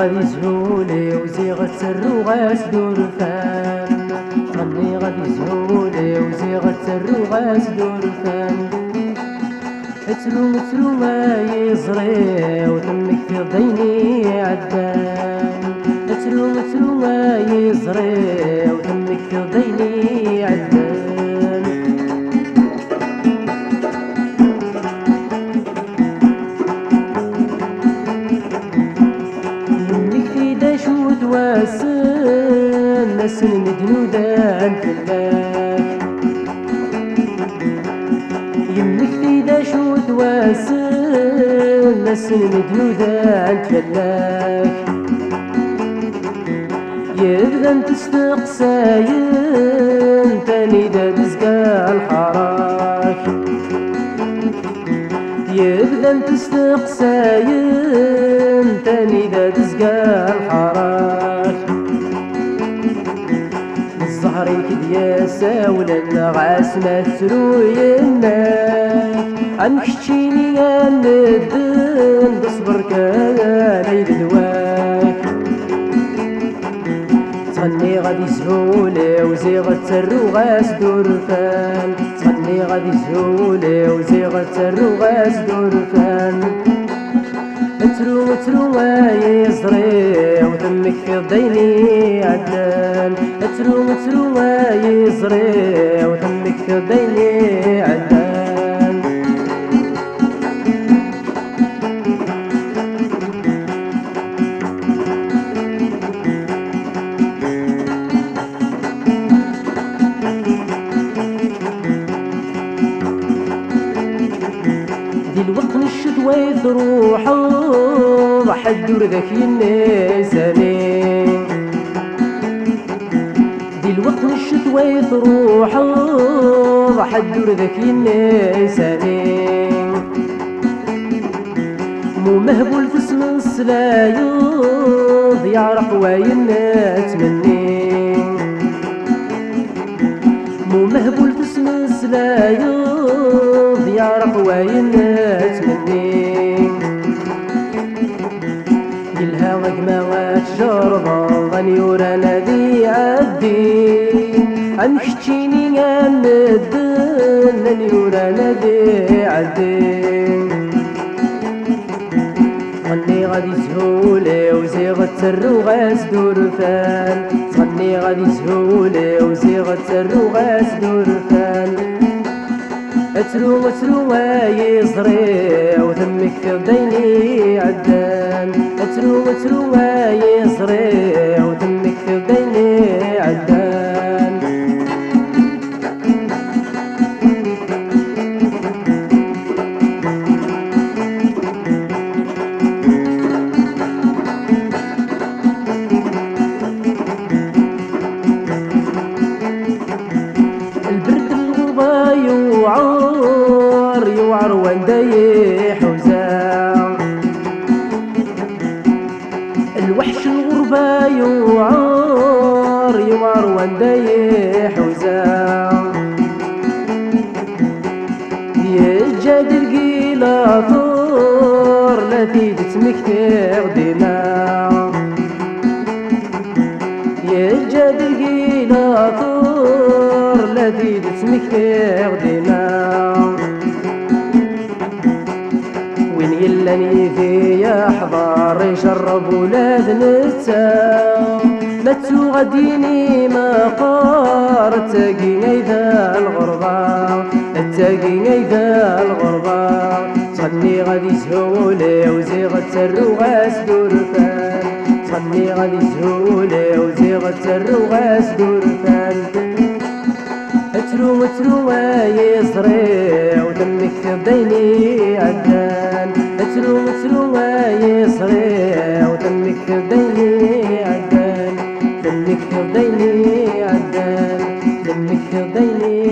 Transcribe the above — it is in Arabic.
غادي زهولي وزيغ تسرو غاس دورفان، تغني غادي زهولي وزيغ تسرو غاس دورفان. ترو ما يزري وتمك في ضيني عدان، ترو ما يزري وتمك في ضيني عدان. يمك في داشو تواسن نسن دنودان في الباك، يمك في داشو تواسن نسن دنودان في الباك. يبدا تستقساين تاني داد زكا الحراك، يبدا تستقساين تاني داد زكا الحراك. الزهري كدياسا ولا غاس ما ترويناك، عنك تشيني الندن تصبر كان عيد دواك. تغني غادي زهولي وزيغ تسرو غاس دورفان، تغني غادي زهولي وزيغ تسرو غاس دورفان. ترو ما يزري وتمك في ضيني عدان، ترو ما يزري وتمك في ضيني عدان. الوقت الشتوى يروحوا حدور ذاك النساني، الوقت الشتوى يروحوا حدور ذاك النساني. مو مهبول في اسم السلايض يعرق وين تمني، مو مهبول في اسم السلايض يعرق وين تمني. الهواك ما واتجربا ظني ورانا ذي عدي، عنك تشيني الندن ظني ورانا ذي عدي. تغني غادي زهولي وزيغ تسرو غاس دورفان، تغني غادي زهولي وزيغ تسرو غاس دورفان. ترو ما يزري وتمك في ضيني عدان، ترو ما يزري وتمك في ضيني عدان. البرد الغربة يوعر ونداي حوزان، الوحش الغربة يوعر ونداي حوزان. يجاد القيلة ثور لا تيدتمك تغدينا، يجاد القيلة ثور لا تيدتمك تغدينا. وين يلاني في يحضر يشرب ولاد نتا، لا تغديني ما قار تاقيني ذا الغربة، تاقيني ذا الغربة. تغني غادي زهولي وزيغ تسرو غاس دورفان، تغني غادي زهولي وزيغ تسرو غاس دورفان. ترو ما يزري وتمك في ضيني عدان، ترو ما يزري وتمك في ضيني عدان، تمك في ضيني عدان، تمك في ضيني